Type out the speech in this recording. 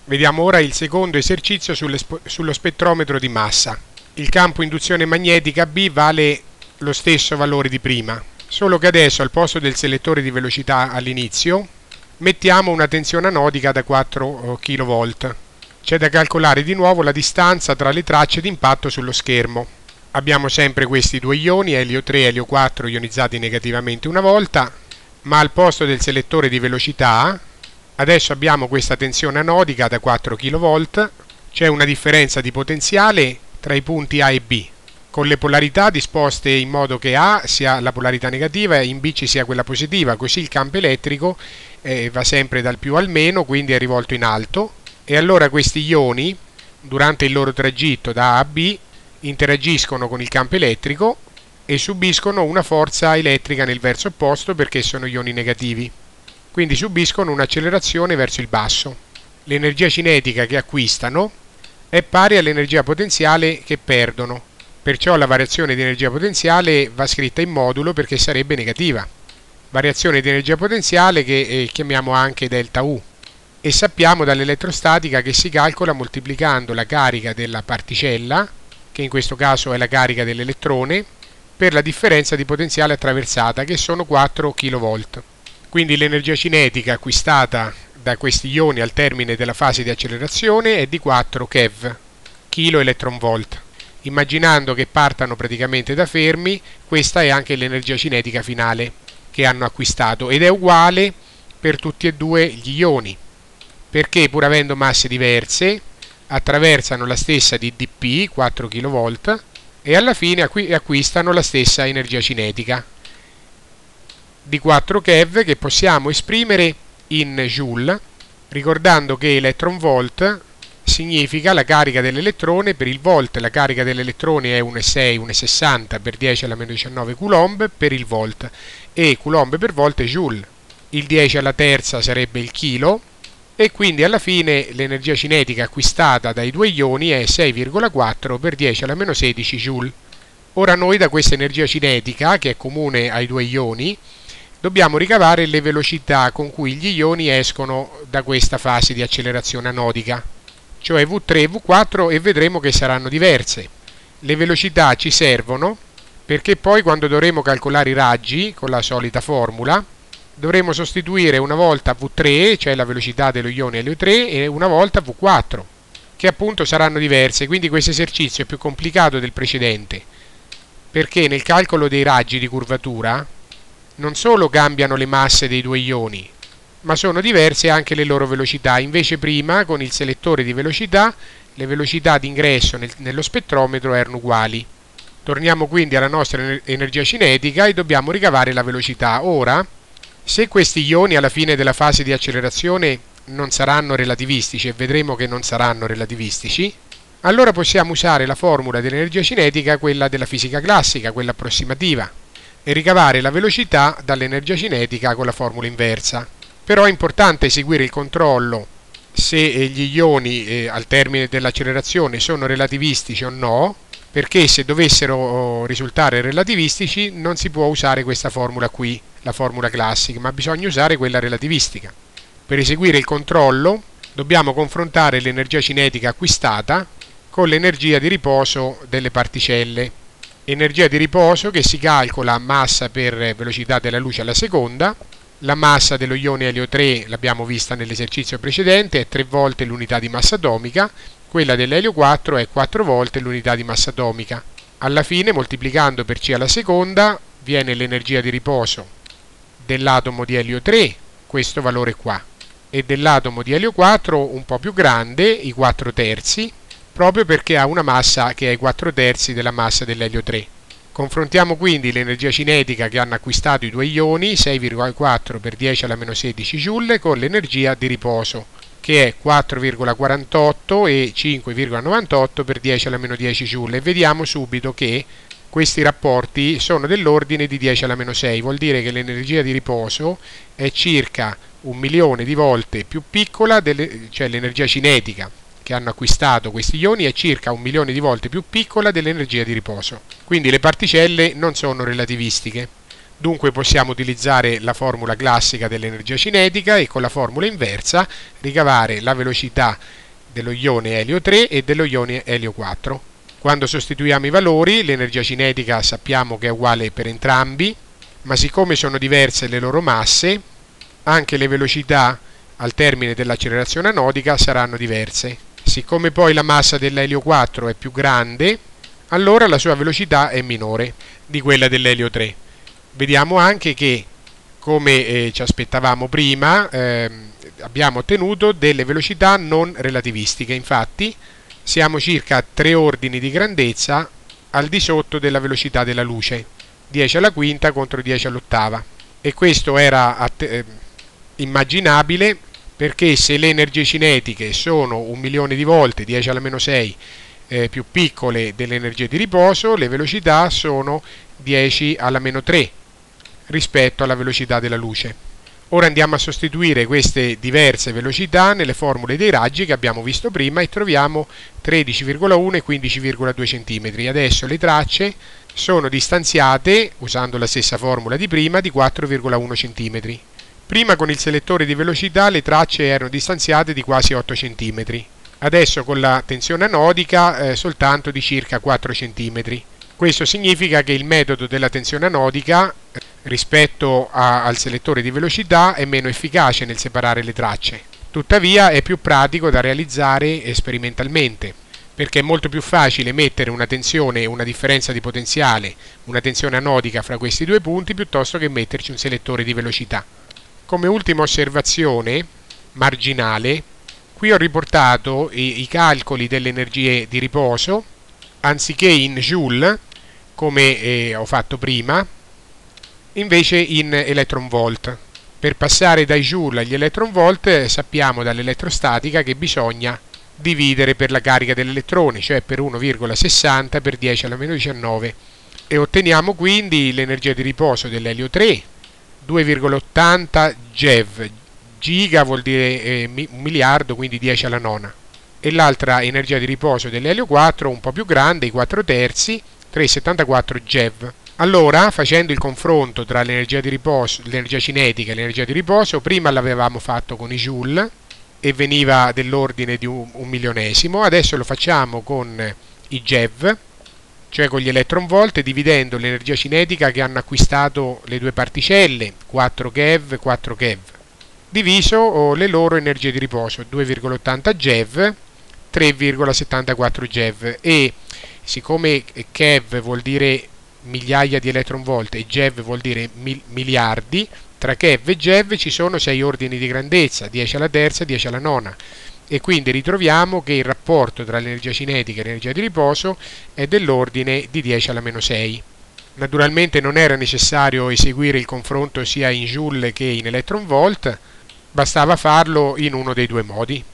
Vediamo ora il secondo esercizio sullo spettrometro di massa. Il campo induzione magnetica B vale lo stesso valore di prima, solo che adesso al posto del selettore di velocità all'inizio mettiamo una tensione anodica da 4 kV. C'è da calcolare di nuovo la distanza tra le tracce di impatto sullo schermo. Abbiamo sempre questi due ioni, elio 3 e elio 4, ionizzati negativamente una volta, ma al posto del selettore di velocità adesso abbiamo questa tensione anodica da 4 kV, c'è una differenza di potenziale tra i punti A e B, con le polarità disposte in modo che A sia la polarità negativa e in B ci sia quella positiva, così il campo elettrico va sempre dal più al meno, quindi è rivolto in alto, e allora questi ioni, durante il loro tragitto da A a B, interagiscono con il campo elettrico e subiscono una forza elettrica nel verso opposto perché sono ioni negativi. Quindi subiscono un'accelerazione verso il basso. L'energia cinetica che acquistano è pari all'energia potenziale che perdono, perciò la variazione di energia potenziale va scritta in modulo perché sarebbe negativa. Variazione di energia potenziale che chiamiamo anche delta U, e sappiamo dall'elettrostatica che si calcola moltiplicando la carica della particella, che in questo caso è la carica dell'elettrone, per la differenza di potenziale attraversata, che sono 4 kV. Quindi l'energia cinetica acquistata da questi ioni al termine della fase di accelerazione è di 4 keV, kilo electron volt. Immaginando che partano praticamente da fermi, questa è anche l'energia cinetica finale che hanno acquistato ed è uguale per tutti e due gli ioni, perché pur avendo masse diverse attraversano la stessa di dP, 4 kV, e alla fine acquistano la stessa energia cinetica di 4 keV che possiamo esprimere in joule, ricordando che electron volt significa la carica dell'elettrone per il volt. La carica dell'elettrone è 1,6, 1,60 per 10 alla meno 19 coulomb per il volt, e coulomb per volt è joule. Il 10 alla terza sarebbe il chilo, e quindi alla fine l'energia cinetica acquistata dai due ioni è 6,4 per 10 alla meno 16 joule. Ora noi da questa energia cinetica, che è comune ai due ioni, dobbiamo ricavare le velocità con cui gli ioni escono da questa fase di accelerazione anodica, cioè V3 e V4, e vedremo che saranno diverse. Le velocità ci servono perché poi quando dovremo calcolare i raggi con la solita formula dovremo sostituire una volta V3, cioè la velocità dello ione elio 3, e una volta V4, che appunto saranno diverse. Quindi questo esercizio è più complicato del precedente, perché nel calcolo dei raggi di curvatura non solo cambiano le masse dei due ioni, ma sono diverse anche le loro velocità. Invece prima, con il selettore di velocità, le velocità d'ingresso nello spettrometro erano uguali. Torniamo quindi alla nostra energia cinetica e dobbiamo ricavare la velocità. Ora, se questi ioni alla fine della fase di accelerazione non saranno relativistici, e vedremo che non saranno relativistici, allora possiamo usare la formula dell'energia cinetica, quella della fisica classica, quella approssimativa, e ricavare la velocità dall'energia cinetica con la formula inversa. Però è importante eseguire il controllo se gli ioni al termine dell'accelerazione sono relativistici o no, perché se dovessero risultare relativistici non si può usare questa formula qui, la formula classica, ma bisogna usare quella relativistica. Per eseguire il controllo dobbiamo confrontare l'energia cinetica acquistata con l'energia di riposo delle particelle. Energia di riposo che si calcola massa per velocità della luce alla seconda. La massa dello ione elio 3, l'abbiamo vista nell'esercizio precedente, è 3 volte l'unità di massa atomica, quella dell'elio 4 è 4 volte l'unità di massa atomica. Alla fine, moltiplicando per C alla seconda, viene l'energia di riposo dell'atomo di elio 3, questo valore qua, e dell'atomo di elio 4 un po' più grande, i 4 terzi, proprio perché ha una massa che è i 4 terzi della massa dell'elio 3. Confrontiamo quindi l'energia cinetica che hanno acquistato i due ioni, 6,4 per 10 alla meno 16 joule, con l'energia di riposo, che è 4,48 e 5,98 per 10 alla meno 10 joule. E vediamo subito che questi rapporti sono dell'ordine di 10 alla meno 6, vuol dire che l'energia di riposo è circa 1 milione di volte più piccola, cioè l'energia cinetica che hanno acquistato questi ioni è circa 1 milione di volte più piccola dell'energia di riposo. Quindi le particelle non sono relativistiche. Dunque possiamo utilizzare la formula classica dell'energia cinetica e con la formula inversa ricavare la velocità dello ione elio 3 e dello ione elio 4. Quando sostituiamo i valori, l'energia cinetica sappiamo che è uguale per entrambi, ma siccome sono diverse le loro masse, anche le velocità al termine dell'accelerazione anodica saranno diverse. Siccome poi la massa dell'elio 4 è più grande, allora la sua velocità è minore di quella dell'elio 3. Vediamo anche che, come ci aspettavamo prima, abbiamo ottenuto delle velocità non relativistiche. Infatti siamo circa 3 ordini di grandezza al di sotto della velocità della luce, 10 alla quinta contro 10 all'ottava. E questo era immaginabile perché se le energie cinetiche sono 1 milione di volte, 10 alla meno 6, più piccole delle energie di riposo, le velocità sono 10 alla meno 3 rispetto alla velocità della luce. Ora andiamo a sostituire queste diverse velocità nelle formule dei raggi che abbiamo visto prima e troviamo 13,1 e 15,2 cm. Adesso le tracce sono distanziate, usando la stessa formula di prima, di 4,1 cm. Prima con il selettore di velocità le tracce erano distanziate di quasi 8 cm. Adesso con la tensione anodica soltanto di circa 4 cm. Questo significa che il metodo della tensione anodica rispetto al selettore di velocità è meno efficace nel separare le tracce. Tuttavia è più pratico da realizzare sperimentalmente, perché è molto più facile mettere una tensione e una differenza di potenziale, una tensione anodica fra questi due punti, piuttosto che metterci un selettore di velocità. Come ultima osservazione marginale, qui ho riportato i calcoli delle energie di riposo, anziché in joule, come ho fatto prima, invece in electron volt. Per passare dai joule agli electron volt sappiamo dall'elettrostatica che bisogna dividere per la carica dell'elettrone, cioè per 1,60 per 10 alla meno 19, e otteniamo quindi l'energia di riposo dell'elio 3, 2,80 GeV, giga vuol dire 1 miliardo, quindi 10 alla nona, e l'altra energia di riposo dell'elio 4 un po' più grande, i 4 terzi, 3,74 GeV. Allora, facendo il confronto tra l'energia di riposo, l'energia cinetica e l'energia di riposo, prima l'avevamo fatto con i joule e veniva dell'ordine di un milionesimo, adesso lo facciamo con i GeV, cioè con gli electron volt, dividendo l'energia cinetica che hanno acquistato le due particelle, 4 GeV, 4 GeV, diviso le loro energie di riposo, 2,80 GeV, 3,74 GeV, e siccome keV vuol dire migliaia di electron volt e GeV vuol dire miliardi, tra keV e GeV ci sono 6 ordini di grandezza, 10 alla terza, 10 alla nona, e quindi ritroviamo che il rapporto tra l'energia cinetica e l'energia di riposo è dell'ordine di 10 alla meno 6. Naturalmente non era necessario eseguire il confronto sia in joule che in electron volt, bastava farlo in uno dei due modi.